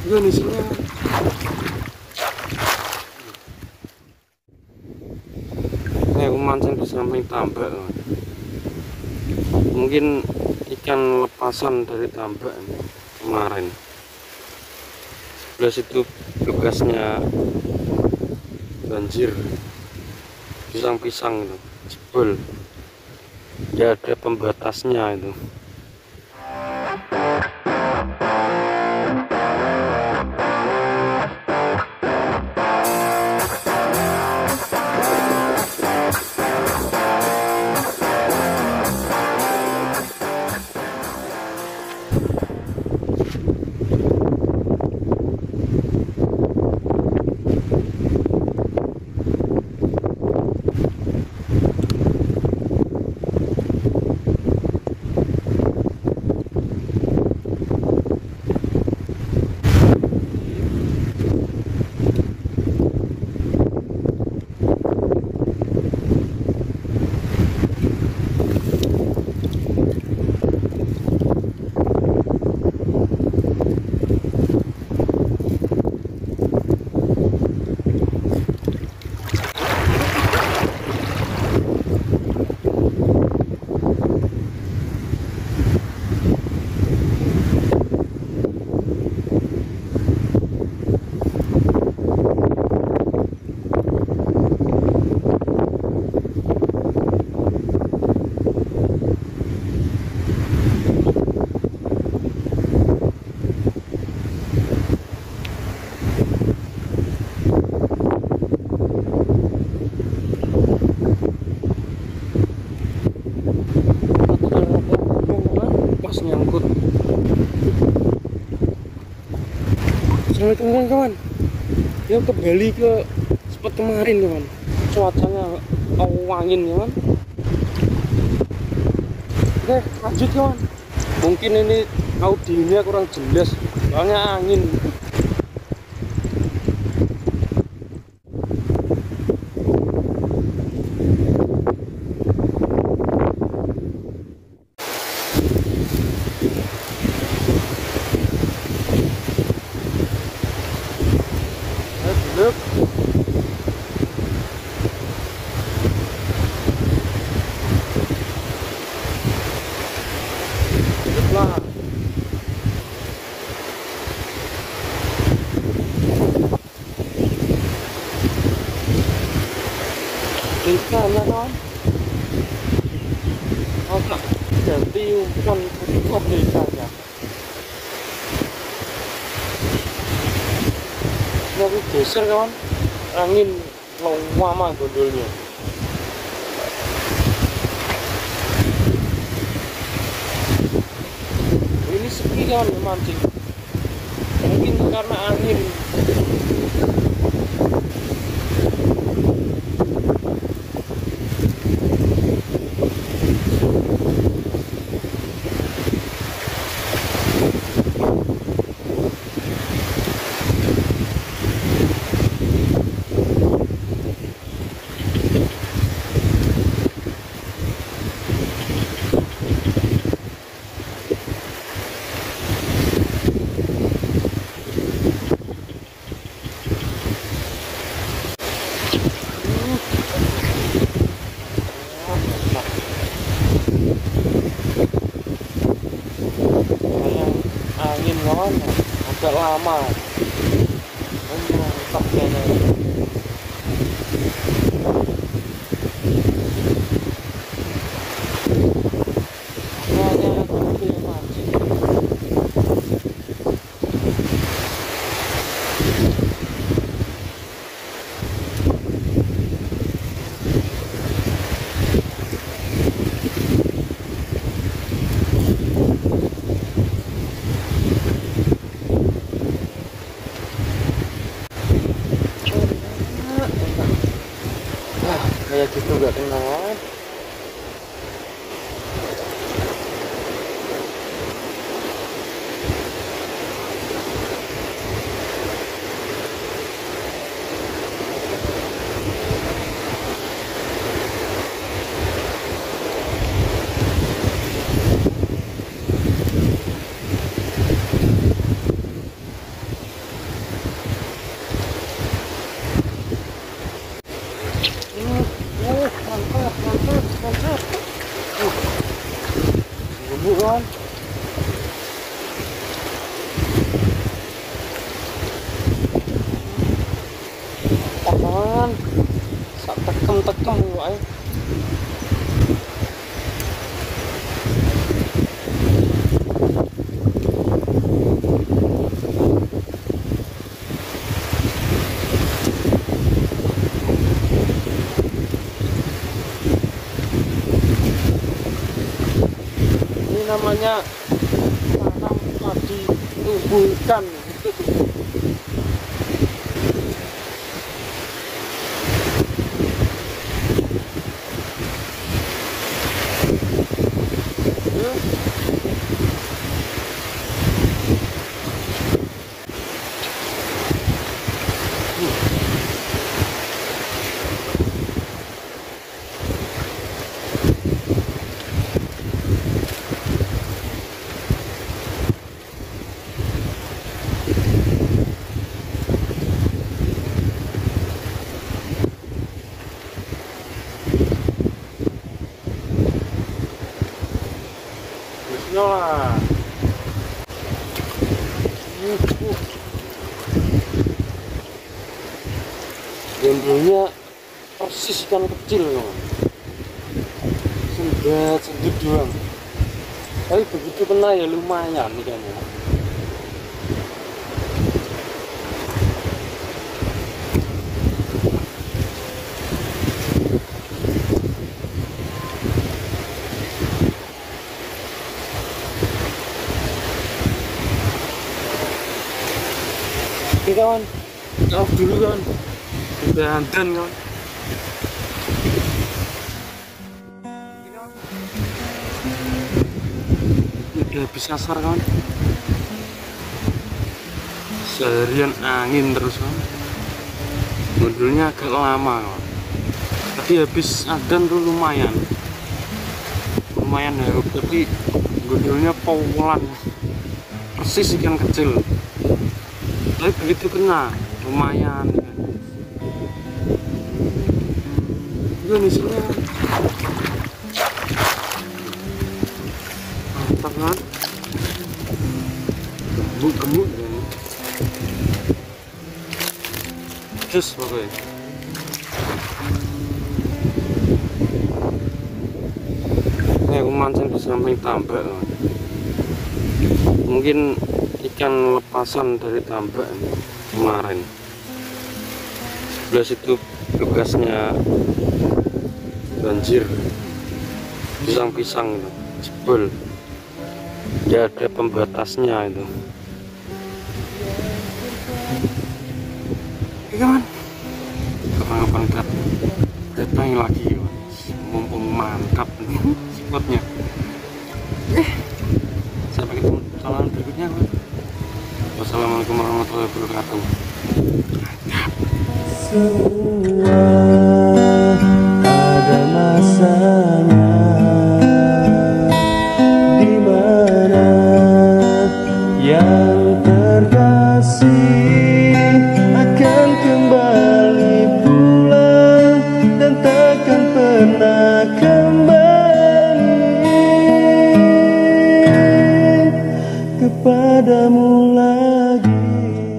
isinya. Aku mancing di samping tambak, mungkin ikan lepasan dari tambak kemarin. Sebelah situ bekasnya banjir, pisang-pisang itu jebol, ya ada pembatasnya itu. Nyangkut. Assalamualaikum kawan-kawan. Ya kembali ke spot kemarin kawan. Cuacanya angin kawan. Oke lanjut kawan. Mungkin ini audionya kurang jelas, soalnya angin. Lah. Ikannya kawan. Agak ganti umpan kok ikannya. Ini geser kawan. Angin lama gondolnya. Ini sepi kan mancing, mungkin karena angin. Angin kawan agak lama. Mantap kayaknya. Kayak gitu gak kenal. hitam wae. Ini namanya tanam padi tumbuh ikan. Lah. Gondolnya persis ikan kecil, kawan. Sendet doang. Tapi begitu kena ya lumayan ikannya. Oke kawan, off dulu kawan, udah andan kawan. Udah habis asar kawan, seharian angin terus kawan. Gondolnya agak lama kawan, tapi habis adan tuh lumayan ya, tapi gondolnya powolan, persis ikan kecil. Tapi begitu kena lumayan ya. Ini sini mantap kan, gemuk just pokoknya. Ini aku mancing di samping tambak kan. Mungkin ikan lepasan dari tambak kemarin. Sebelah situ bekasnya banjir, pisang-pisang itu jebol, ya ada pembatasnya itu. Oke kawan, kapan-kapan datangi lagi kawan, mumpung mantap spotnya. Sampai ketemu salam berikutnya kawan. Wassalamualaikum warahmatullahi wabarakatuh. Semua ada masanya, di mana yang terkasih akan kembali pulang dan takkan pernah kembali kepadamu lagi.